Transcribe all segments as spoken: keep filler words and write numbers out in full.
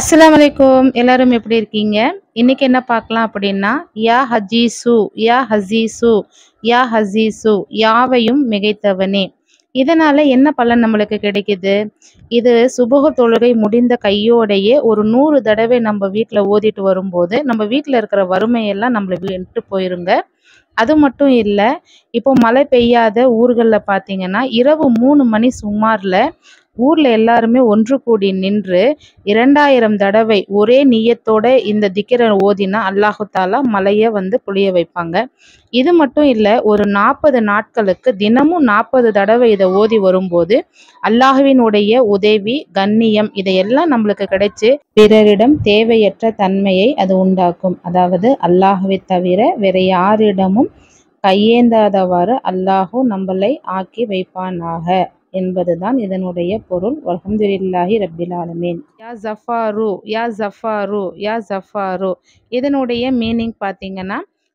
அஸ்ஸலாமு அலைக்கும். எல்லாரும் எப்படி இருக்கீங்க? இன்னைக்கு என்ன பார்க்கலாம் அப்படின்னா, யா ஹஜீசு யா ஹசீசு யா ஹசீசு யாவையும் மிகைத்தவனே. இதனால என்ன பலன் நம்மளுக்கு கிடைக்குது? இது சுபஹ் தொழுகை முடிந்த கையோடையே ஒரு நூறு தடவை நம்ம வீட்டில் ஓதிட்டு வரும்போது நம்ம வீட்டில் இருக்கிற வறுமையெல்லாம் நம்மளை விட்டு போயிருங்க. அது மட்டும் இல்லை, இப்போ மழை பெய்யாத ஊர்களில் பார்த்தீங்கன்னா இரவு மூணு மணி சுமாரில் ஊர்ல எல்லாருமே ஒன்று கூடி நின்று இரண்டாயிரம் தடவை ஒரே நியத்தோட இந்த திக்கிர ஓதினா அல்லாஹு தாலா மலையை வந்து புளிய வைப்பாங்க. இது மட்டும் இல்லை, ஒரு நாற்பது நாட்களுக்கு தினமும் நாற்பது தடவை இதை ஓதி வரும்போது அல்லாஹுவினுடைய உதவி கண்ணியம் இதையெல்லாம் நம்மளுக்கு கிடைச்சு பிறரிடம் தேவையற்ற தன்மையை அது உண்டாக்கும். அதாவது அல்லாஹுவை தவிர வேற யாரிடமும் கையேந்தாதவாறு அல்லாஹு நம்மளை ஆக்கி வைப்பானாக என்பதுதான் இதனுடைய பொருள். அல்ஹம்துலில்லாஹி ரப்பில் ஆலமீன். யா ஜஃபாரு யா ஜஃபாரு யா ஜஃபாரு இதனுடைய மீனிங் பார்த்தீங்கன்னா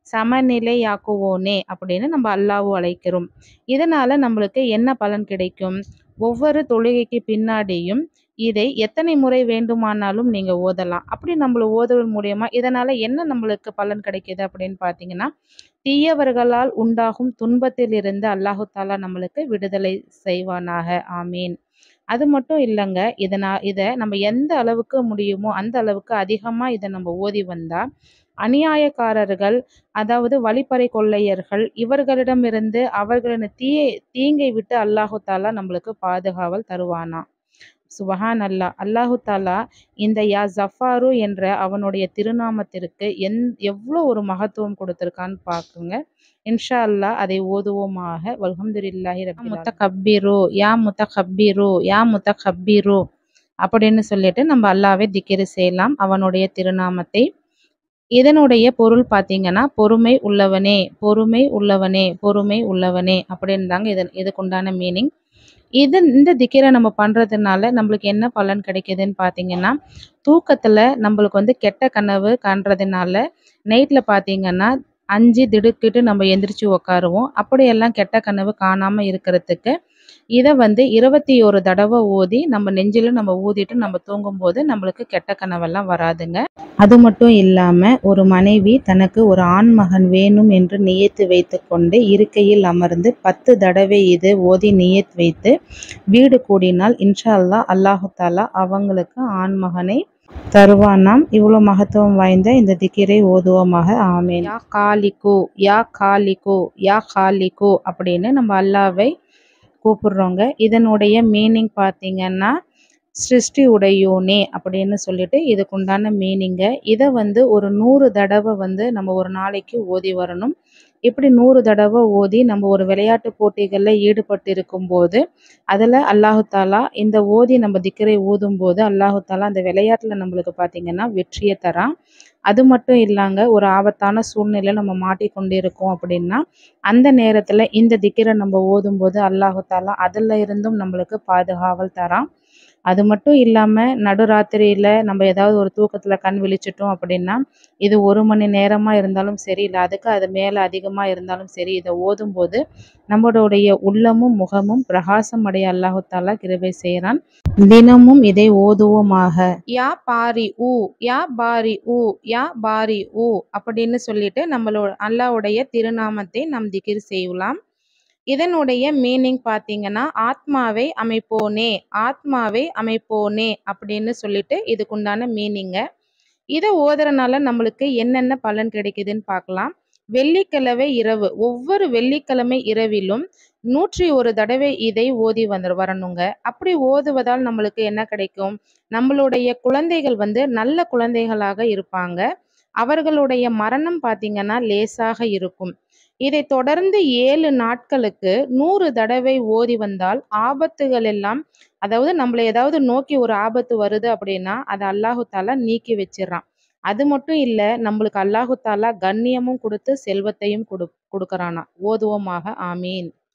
சமநிலையாக்குவோனே அப்படின்னு நம்ம அல்லாஹ்வை அழைக்கிறோம். இதனால நம்மளுக்கு என்ன பலன் கிடைக்கும்? ஒவ்வொரு தொழுகைக்கு பின்னாடியும் இதை எத்தனை முறை வேண்டுமானாலும் நீங்க ஓதலாம். அப்படி நம்மள ஓதுவதன் மூலியமா இதனால என்ன நம்மளுக்கு பலன் கிடைக்குது அப்படின்னு பார்த்தீங்கன்னா, தீயவர்களால் உண்டாகும் துன்பத்தில் இருந்து அல்லாஹு தாலா நம்மளுக்கு விடுதலை செய்வானாக. ஆமீன். அது மட்டும் இல்லைங்க, இதனா இதை நம்ம எந்த அளவுக்கு முடியுமோ அந்த அளவுக்கு அதிகமாக இதை நம்ம ஓதி வந்தா அநியாயக்காரர்கள், அதாவது வழிப்பறை கொள்ளையர்கள், இவர்களிடமிருந்து அவர்களின் தீய தீங்கை விட்டு அல்லாஹு தாலா நம்மளுக்கு பாதுகாவல் தருவானா. சுபஹான் அல்லா. அல்லாஹு தாலா இந்த யா ஜஃபாரு என்ற அவனுடைய திருநாமத்திற்கு எந் எவ்வளோ ஒரு மகத்துவம் கொடுத்துருக்கான்னு பார்க்குங்க. இன்ஷா அல்லா அதை ஓதுவோமாக. வல்ஹம்துலில்லாஹி ரப்பில் முத்தகப்பிரு யா முத்தகப்பிரு யா முத்தகப்பிரு அப்படின்னு சொல்லிட்டு நம்ம அல்லாவே திக்ரு செய்யலாம் அவனுடைய திருநாமத்தை. இதனுடைய பொருள் பார்த்தீங்கன்னா பொறுமை உள்ளவனே பொறுமை உள்ளவனே பொறுமை உள்ளவனே அப்படின்னு தாங்க இது இதுக்குண்டான மீனிங். இது இந்த திக்கிரை நம்ம பண்ணுறதுனால நம்மளுக்கு என்ன பலன் கிடைக்குதுன்னு பார்த்தீங்கன்னா, தூக்கத்தில் நம்மளுக்கு வந்து கெட்ட கனவு காண்றதுனால நைட்டில் பார்த்தீங்கன்னா அஞ்சு திடுக்கிட்டு நம்ம எந்திரிச்சு உக்காருவோம். அப்படியெல்லாம் கெட்ட கனவு காணாமல் இருக்கிறதுக்கு இதை வந்து இருபத்தி ஒரு தடவை ஓதி நம்ம நெஞ்சில் நம்ம ஊதிட்டு நம்ம தூங்கும்போது நம்மளுக்கு கெட்ட கனவெல்லாம் வராதுங்க. அது மட்டும் இல்லாமல் ஒரு மனைவி தனக்கு ஒரு ஆண் மகன் வேணும் என்று நியத்து வைத்து கொண்டு இருக்கையில் அமர்ந்து பத்து தடவை இது ஓதி நியத் வைத்து வீடு கூடினால் இன்ஷா அல்லா அல்லாஹு தாலா அவங்களுக்கு ஆண் மகனை தருவானாம். இவ்வளோ மகத்துவம் வாய்ந்த இந்த திக்கிரை ஓதுவோமாக. ஆமீன். யா காலிகு யா காலிகு யா காலிகு அப்படின்னு நம்ம அல்லாவை கூப்பிடுறோங்க. இதனுடைய மீனிங் பார்த்தீங்கன்னா சிருஷ்டி உடையோனே அப்படின்னு சொல்லிட்டு இதுக்குண்டான மீனிங்க. இதை வந்து ஒரு நூறு தடவை வந்து நம்ம ஒரு நாளைக்கு ஓதி வரணும். இப்படி நூறு தடவை ஓதி நம்ம ஒரு விளையாட்டு போட்டிகளில் ஈடுபட்டு இருக்கும்போது அதில் அல்லாஹு தாலா இந்த ஓதி நம்ம திக்கரை ஓதும் போது அல்லாஹு தாலா அந்த விளையாட்டில் நம்மளுக்கு பார்த்தீங்கன்னா வெற்றியை தரான். அது மட்டும் இல்லாங்க, ஒரு ஆபத்தான சூழ்நிலை நம்ம மாட்டிக்கொண்டு இருக்கோம் அப்படின்னா அந்த நேரத்தில் இந்த திக்கரை நம்ம ஓதும்போது அல்லாஹு தாலா அதில் இருந்தும் நம்மளுக்கு பாதுகாவல் தரான். அது மட்டும் இல்லாமல் நடுராத்திரியில் நம்ம ஏதாவது ஒரு தூக்கத்தில் கண் விழிச்சிட்டோம் அப்படின்னா இது ஒரு மணி நேரமாக இருந்தாலும் சரி, இல்லை அதுக்கு அது மேலே அதிகமாக இருந்தாலும் சரி, இதை ஓதும்போது நம்மளுடைய உள்ளமும் முகமும் பிரகாசம் அடைய அல்லாஹு தாலா கிருபை செய்கிறான். தினமும் இதை ஓதுவோமாக. யா பாரி ஊ யா பாரி ஊ யா பாரி ஊ அப்படின்னு சொல்லிட்டு நம்மளோட அல்லாஹ்வுடைய திருநாமத்தை நாம் திக்ர் செய்யலாம். இதனுடைய மீனிங் பார்த்தீங்கன்னா ஆத்மாவை அமைப்போனே ஆத்மாவை அமைப்போனே அப்படின்னு சொல்லிட்டு இதுக்குண்டான மீனிங்க. இதை ஓதுறனால நம்மளுக்கு என்னென்ன பலன் கிடைக்குதுன்னு பார்க்கலாம். வெள்ளிக்கிழமை இரவு ஒவ்வொரு வெள்ளிக்கிழமை இரவிலும் நூற்றி ஒரு தடவை இதை ஓதி வந்து வரணுங்க. அப்படி ஓதுவதால் நம்மளுக்கு என்ன கிடைக்கும்? நம்மளுடைய குழந்தைகள் வந்து நல்ல குழந்தைகளாக இருப்பாங்க. அவர்களுடைய மரணம் பார்த்தீங்கன்னா லேசாக இருக்கும். இதை தொடர்ந்து ஏழு நாட்களுக்கு நூறு தடவை ஓதி வந்தால் ஆபத்துகள் எல்லாம், அதாவது நம்மளை ஏதாவது நோக்கி ஒரு ஆபத்து வருது அப்படின்னா அதை அல்லாஹு தாலா நீக்கி வச்சிடறான். அது மட்டும் இல்லை, நம்மளுக்கு அல்லாஹு தாலா கண்ணியமும் கொடுத்து செல்வத்தையும் கொடு கொடுக்கறானா. ஓதுவோமாக. ஆமீன்.